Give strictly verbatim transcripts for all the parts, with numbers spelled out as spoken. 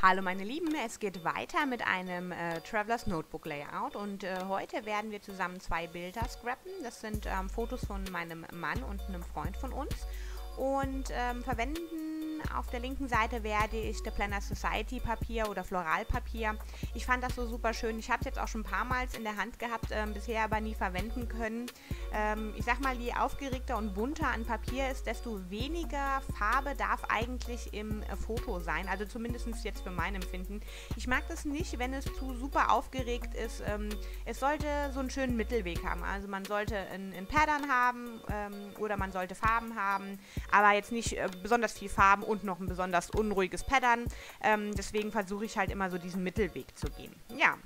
Hallo meine Lieben, es geht weiter mit einem äh, Travelers Notebook Layout und äh, heute werden wir zusammen zwei Bilder scrappen. Das sind ähm, Fotos von meinem Mann und einem Freund von uns und ähm, verwenden auf der linken Seite werde ich der Planner Society Papier oder Floralpapier. Ich fand das so super schön. Ich habe es jetzt auch schon ein paar Mal in der Hand gehabt, ähm, bisher aber nie verwenden können. Ähm, ich sag mal, je aufgeregter und bunter ein Papier ist, desto weniger Farbe darf eigentlich im äh, Foto sein. Also zumindest jetzt für mein Empfinden. Ich mag das nicht, wenn es zu super aufgeregt ist. Ähm, es sollte so einen schönen Mittelweg haben. Also man sollte ein, ein Pattern haben ähm, oder man sollte Farben haben, aber jetzt nicht äh, besonders viel Farben und noch ein besonders unruhiges Pattern. Ähm, deswegen versuche ich halt immer so diesen Mittelweg zu gehen. Ja,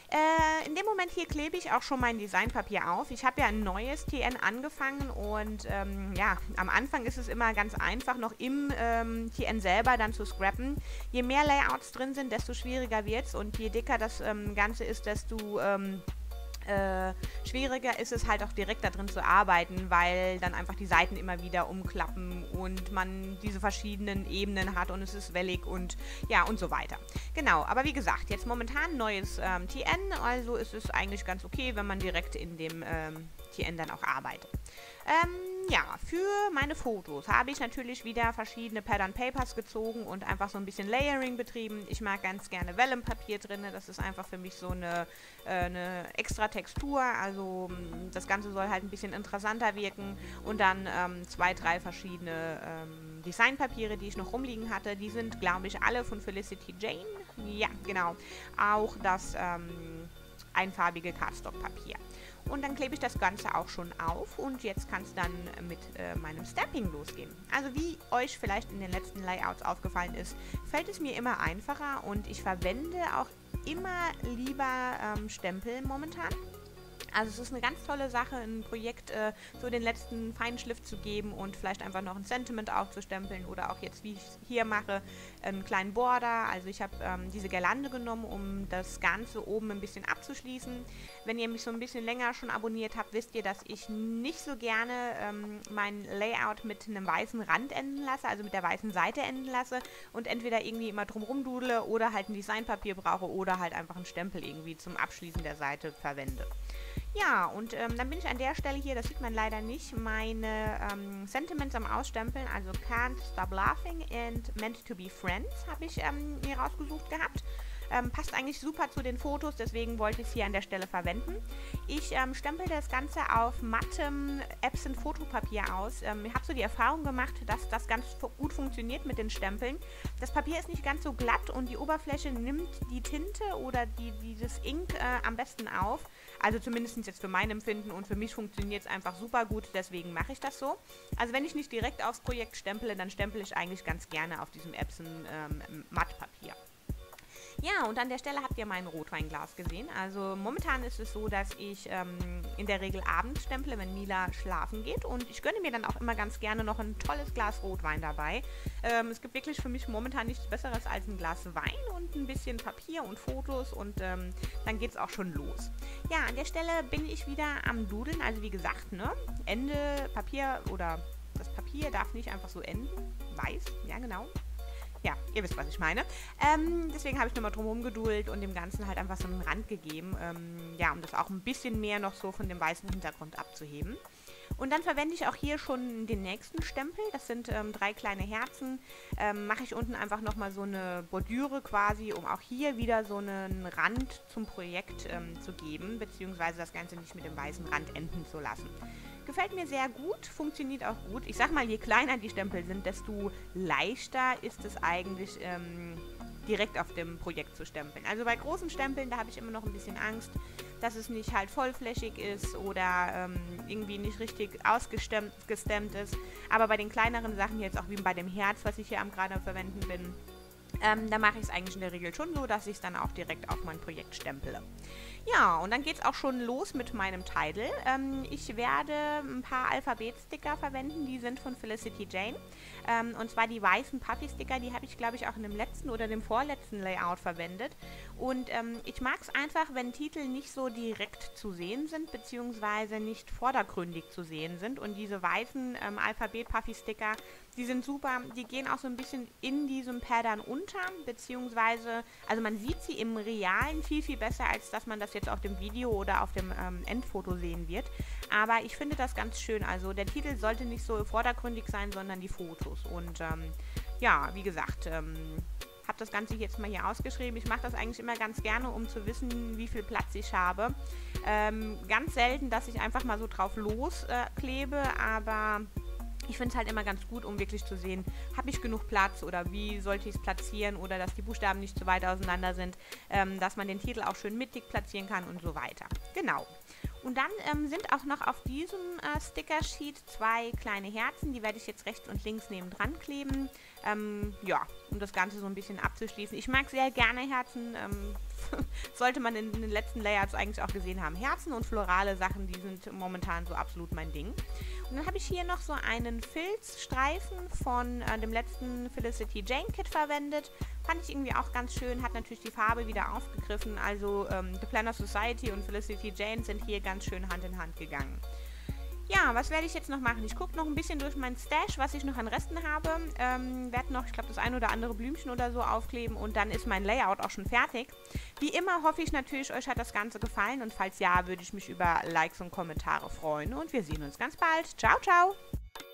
äh, in dem Moment hier klebe ich auch schon mein Designpapier auf. Ich habe ja ein neues T N angefangen und ähm, ja, am Anfang ist es immer ganz einfach, noch im ähm, T N selber dann zu scrappen. Je mehr Layouts drin sind, desto schwieriger wird es und je dicker das ähm, Ganze ist, desto ähm, Äh, schwieriger ist es halt auch direkt da drin zu arbeiten, weil dann einfach die Seiten immer wieder umklappen und man diese verschiedenen Ebenen hat und es ist wellig und ja und so weiter. Genau, aber wie gesagt, jetzt momentan neues ähm, T N, also ist es eigentlich ganz okay, wenn man direkt in dem ähm, T N dann auch arbeitet. Ähm, ja, für meine Fotos habe ich natürlich wieder verschiedene Pattern Papers gezogen und einfach so ein bisschen Layering betrieben. Ich mag ganz gerne Vellumpapier drin, das ist einfach für mich so eine, äh, eine extra Textur, also das Ganze soll halt ein bisschen interessanter wirken und dann ähm, zwei, drei verschiedene ähm, Designpapiere, die ich noch rumliegen hatte, die sind, glaube ich, alle von Felicity Jane. Ja, genau. Auch das ähm, einfarbige Cardstock-Papier. Und dann klebe ich das Ganze auch schon auf und jetzt kann es dann mit äh, meinem Stamping losgehen. Also wie euch vielleicht in den letzten Layouts aufgefallen ist, fällt es mir immer einfacher und ich verwende auch immer lieber ähm, Stempel momentan. Also es ist eine ganz tolle Sache, ein Projekt äh, so den letzten Feinschliff zu geben und vielleicht einfach noch ein Sentiment aufzustempeln oder auch jetzt, wie ich es hier mache, einen kleinen Border. Also ich habe ähm, diese Girlande genommen, um das Ganze oben ein bisschen abzuschließen. Wenn ihr mich so ein bisschen länger schon abonniert habt, wisst ihr, dass ich nicht so gerne ähm, mein Layout mit einem weißen Rand enden lasse, also mit der weißen Seite enden lasse und entweder irgendwie immer drum dudle oder halt ein Designpapier brauche oder halt einfach einen Stempel irgendwie zum Abschließen der Seite verwende. Ja, und ähm, dann bin ich an der Stelle hier, das sieht man leider nicht, meine ähm, Sentiments am Ausstempeln, also Can't Stop Laughing and Meant to be Friends habe ich ähm, hier rausgesucht gehabt. Ähm, passt eigentlich super zu den Fotos, deswegen wollte ich es hier an der Stelle verwenden. Ich ähm, stempel das Ganze auf mattem Epson Fotopapier aus. Ähm, ich habe so die Erfahrung gemacht, dass das ganz gut funktioniert mit den Stempeln. Das Papier ist nicht ganz so glatt und die Oberfläche nimmt die Tinte oder die, dieses Ink äh, am besten auf. Also zumindest jetzt für mein Empfinden und für mich funktioniert es einfach super gut, deswegen mache ich das so. Also wenn ich nicht direkt aufs Projekt stempele, dann stempel ich eigentlich ganz gerne auf diesem Epson ähm, Mattpapier. Ja, und an der Stelle habt ihr mein Rotweinglas gesehen. Also momentan ist es so, dass ich ähm, in der Regel abends stemple, wenn Mila schlafen geht. Und ich gönne mir dann auch immer ganz gerne noch ein tolles Glas Rotwein dabei. Ähm, es gibt wirklich für mich momentan nichts Besseres als ein Glas Wein und ein bisschen Papier und Fotos. Und ähm, dann geht es auch schon los. Ja, an der Stelle bin ich wieder am Dudeln. Also wie gesagt, ne, Ende Papier oder das Papier darf nicht einfach so enden. Weiß, ja genau. Ja, ihr wisst, was ich meine. Ähm, deswegen habe ich nochmal drumherum geduld und dem Ganzen halt einfach so einen Rand gegeben. Ähm, ja, um das auch ein bisschen mehr noch so von dem weißen Hintergrund abzuheben. Und dann verwende ich auch hier schon den nächsten Stempel. Das sind ähm, drei kleine Herzen. Ähm, mache ich unten einfach nochmal so eine Bordüre quasi, um auch hier wieder so einen Rand zum Projekt ähm, zu geben, beziehungsweise das Ganze nicht mit dem weißen Rand enden zu lassen. Gefällt mir sehr gut, funktioniert auch gut. Ich sag mal, je kleiner die Stempel sind, desto leichter ist es eigentlich, ähm, direkt auf dem Projekt zu stempeln. Also bei großen Stempeln, da habe ich immer noch ein bisschen Angst, dass es nicht halt vollflächig ist oder ähm, irgendwie nicht richtig ausgestemmt gestemmt ist. Aber bei den kleineren Sachen, jetzt auch wie bei dem Herz, was ich hier am gerade verwenden bin, Ähm, da mache ich es eigentlich in der Regel schon so, dass ich es dann auch direkt auf mein Projekt stempele. Ja, und dann geht es auch schon los mit meinem Title. Ähm, ich werde ein paar Alphabet-Sticker verwenden, die sind von Felicity Jane. Ähm, und zwar die weißen Puffy-Sticker, die habe ich, glaube ich, auch in dem letzten oder dem vorletzten Layout verwendet. Und ähm, ich mag es einfach, wenn Titel nicht so direkt zu sehen sind, beziehungsweise nicht vordergründig zu sehen sind. Und diese weißen ähm, Alphabet-Puffy-Sticker, die sind super, die gehen auch so ein bisschen in diesem Pattern unter, beziehungsweise, also man sieht sie im Realen viel, viel besser, als dass man das jetzt auf dem Video oder auf dem ähm, Endfoto sehen wird. Aber ich finde das ganz schön, also der Titel sollte nicht so vordergründig sein, sondern die Fotos. Und ähm, ja, wie gesagt, ähm, habe das Ganze jetzt mal hier ausgeschrieben. Ich mache das eigentlich immer ganz gerne, um zu wissen, wie viel Platz ich habe. Ähm, ganz selten, dass ich einfach mal so drauf losklebe, äh, aber ich finde es halt immer ganz gut, um wirklich zu sehen, habe ich genug Platz oder wie sollte ich es platzieren oder dass die Buchstaben nicht zu weit auseinander sind, ähm, dass man den Titel auch schön mittig platzieren kann und so weiter. Genau. Und dann ähm, sind auch noch auf diesem äh, Sticker-Sheet zwei kleine Herzen, die werde ich jetzt rechts und links nebendran kleben, ähm, ja, um das Ganze so ein bisschen abzuschließen. Ich mag sehr gerne Herzen, ähm, sollte man in, in den letzten Layouts eigentlich auch gesehen haben. Herzen und florale Sachen, die sind momentan so absolut mein Ding. Und dann habe ich hier noch so einen Filzstreifen von äh, dem letzten Felicity Jane Kit verwendet. Fand ich irgendwie auch ganz schön, hat natürlich die Farbe wieder aufgegriffen. Also ähm, The Planner Society und Felicity Jane sind hier ganz schön Hand in Hand gegangen. Ja, was werde ich jetzt noch machen? Ich gucke noch ein bisschen durch meinen Stash, was ich noch an Resten habe. Ähm, werde noch, ich glaube, das ein oder andere Blümchen oder so aufkleben und dann ist mein Layout auch schon fertig. Wie immer hoffe ich natürlich, euch hat das Ganze gefallen und falls ja, würde ich mich über Likes und Kommentare freuen und wir sehen uns ganz bald. Ciao, ciao!